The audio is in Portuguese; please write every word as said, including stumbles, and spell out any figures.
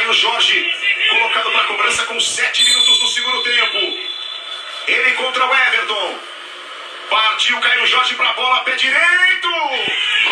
Caio Jorge, colocado para cobrança com sete minutos do segundo tempo. Ele contra o Everton. Partiu Caio Jorge para a bola, pé direito.